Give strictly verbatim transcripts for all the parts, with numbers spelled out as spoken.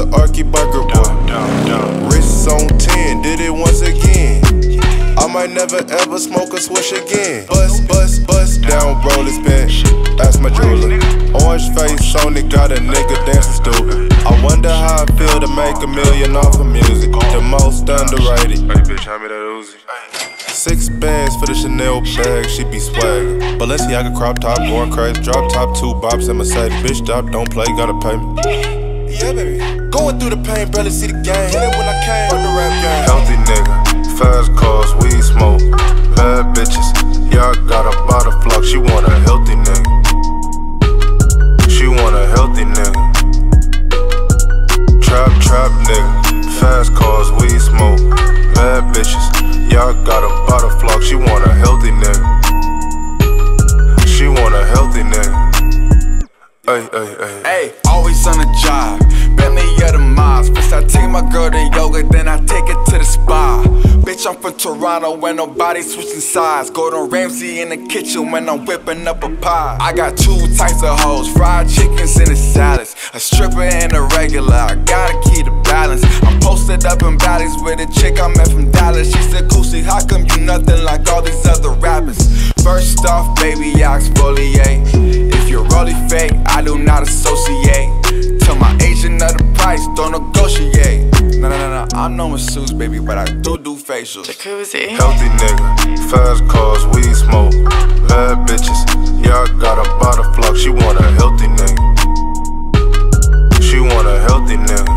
Arky Biker boy. Wrists on ten, did it once again. I might never ever smoke a swish again. Bust, bust, bust down, roll his pen. Ask my jeweler. Orange face on it, got a nigga dancing stupid. I wonder how I feel to make a million off of music. The most underrated. Hey bitch, hand me that Uzi. Six bands for the Chanel bag, she be swaggin'. Balenciaga crop top, going crazy. Drop top, two bops and Mercedes. Bitch, stop, don't play, gotta pay me. Yeah, baby. Going through the pain, barely see the game. Hit it when I came, fuck the rap game. Healthy nigga, fast cars, weed smoke. Bad bitches, yeah, I got a bottle flock. She want a healthy nigga. She want a healthy nigga. Trap, trap nigga, fast cars, weed smoke. Bad bitches, yeah, I got a bottle flock. She want a healthy nigga. She want a healthy nigga. Ay, ay, ay. Hey, always on the job. Bentley of the miles. First I take my girl to yoga, then I take it to the spa. Bitch, I'm from Toronto when nobody switching sides. Gordon Ramsay in the kitchen when I'm whipping up a pie. I got two types of hoes, fried chickens and the salads. A stripper and a regular, I gotta keep the balance. I'm posted up in valleys with a chick I met from Dallas. She said, Kusi, how come you nothing like all these other rappers? First off, baby, I exfoliate. If you're really fake, I do not associate. Tell my agent of the price, don't negotiate. No, no, no, no, I'm no masseuse, baby, but I do do facials. Jacuzzi. Healthy nigga, fast cars, weed smoke. Bad bitches, yeah, I got a bottle flock. She want a healthy nigga. She want a healthy nigga.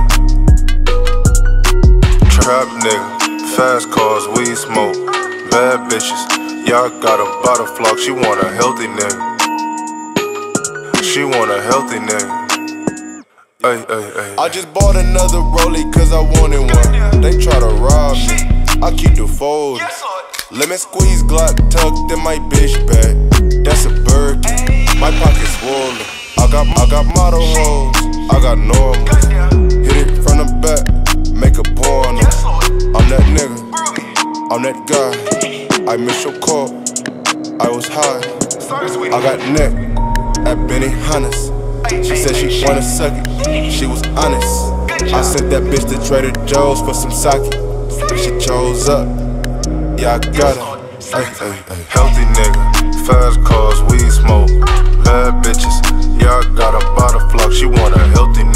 Trap nigga, fast cars, weed smoke. Bad bitches, yeah, I got a bottle flock. She want a healthy nigga. She want a healthy nigga. Ay, ay, ay. I just bought another Rollie cause I wanted one. They try to rob me, I keep the fold. Lemon squeeze Glock tucked in my bitch bag. That's a Birkin, my pocket swollen. I got, I got model hoes, I got normal. Hit it from the back, make a porno. I'm that nigga, I'm that guy. I missed your call, I was high. I got neck at Benihana's. She said she wanna suck it, she was honest. I sent that bitch to Trader Joe's for some sake. She chose up, yeah I got her. Ay, ay, ay. Healthy nigga, fast cars, weed smoke. Bad bitches, yeah I got a bottle flock. She want a healthy nigga.